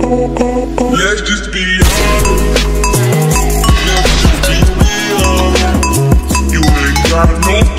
Let's just be honest. Let's just be real. You ain't got no